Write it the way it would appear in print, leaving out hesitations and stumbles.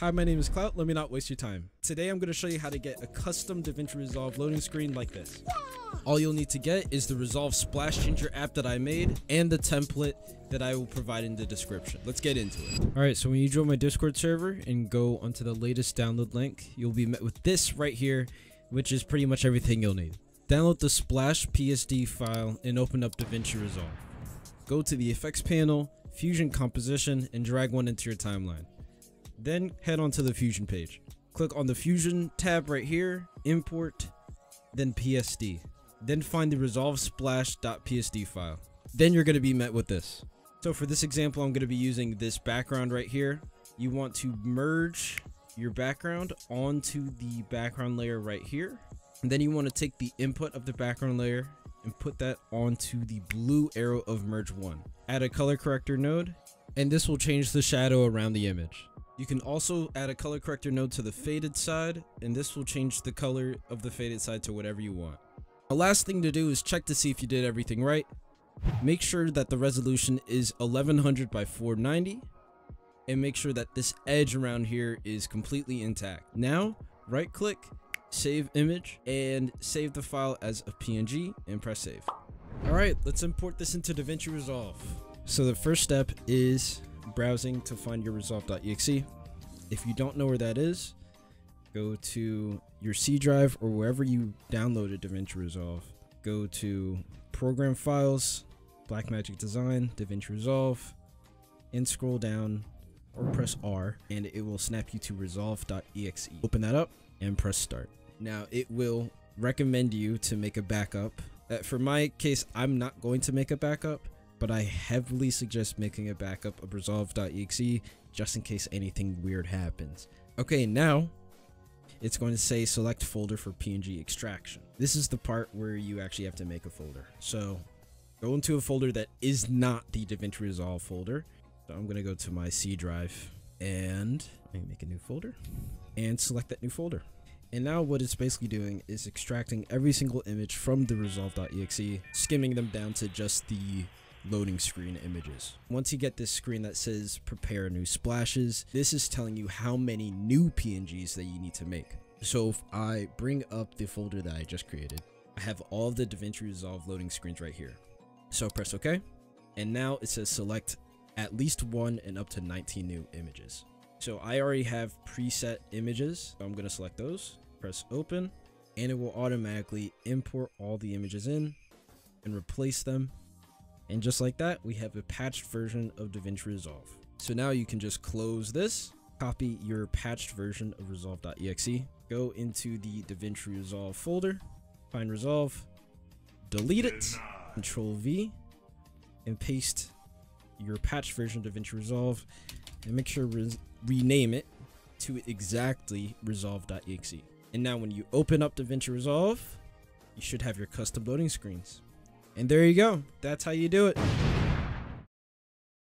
Hi, my name is Clout. Let me not waste your time. Today I'm going to show you how to get a custom DaVinci Resolve loading screen like this. All you'll need to get is the Resolve Splash Changer app that I made and the template that I will provide in the description. Let's get into it. Alright, so when you join my Discord server and go onto the latest download link, you'll be met with this right here, which is pretty much everything you'll need. Download the Splash PSD file and open up DaVinci Resolve. Go to the effects panel, Fusion Composition, and drag one into your timeline. Then head on to the Fusion page. Click on the Fusion tab right here, import, then PSD. Then find the Resolve Splash.psd file. Then you're going to be met with this. So for this example, I'm going to be using this background right here. You want to merge your background onto the background layer right here. And then you want to take the input of the background layer and put that onto the blue arrow of merge one. Add a color corrector node, and this will change the shadow around the image. You can also add a color corrector node to the faded side, and this will change the color of the faded side to whatever you want. The last thing to do is check to see if you did everything right. Make sure that the resolution is 1100 by 490, and make sure that this edge around here is completely intact. Now, right click, save image, and save the file as a PNG and press save. Alright, let's import this into DaVinci Resolve. So the first step is browsing to find your resolve.exe. If you don't know where that is, go to your C drive or wherever you downloaded DaVinci Resolve. Go to Program Files, Blackmagic Design, DaVinci Resolve, and scroll down or press R, and it will snap you to resolve.exe. Open that up and press start. Now it will recommend you to make a backup. For my case, I'm not going to make a backup, but I heavily suggest making a backup of resolve.exe just in case anything weird happens. Okay, now it's going to say select folder for PNG extraction. This is the part where you actually have to make a folder. So go into a folder that is not the DaVinci Resolve folder. So I'm going to go to my C drive and make a new folder and select that new folder. And now what it's basically doing is extracting every single image from the resolve.exe, skimming them down to just the loading screen images. Once you get this screen that says prepare new splashes, this is telling you how many new PNGs that you need to make. So if I bring up the folder that I just created, I have all of the DaVinci Resolve loading screens right here. So press OK, and now it says select at least 1 and up to 19 new images. So I already have preset images, so I'm going to select those, press open, and it will automatically import all the images in and replace them. And just like that, we have a patched version of DaVinci Resolve. So now you can just close this, copy your patched version of resolve.exe, go into the DaVinci Resolve folder, find Resolve, delete it, Control V, and paste your patched version of DaVinci Resolve, and make sure rename it to exactly resolve.exe. And now when you open up DaVinci Resolve, you should have your custom loading screens. And there you go. That's how you do it.